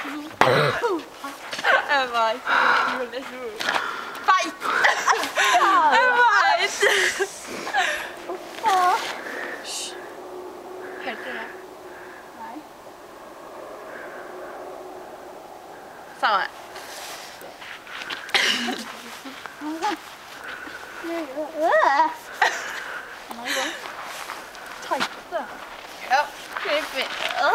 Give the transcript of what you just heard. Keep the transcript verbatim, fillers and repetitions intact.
Jeg vet. Feit! Jeg vet! Hysj. Hørte du det? Nei. Samme. Tighte. Ja, creepy.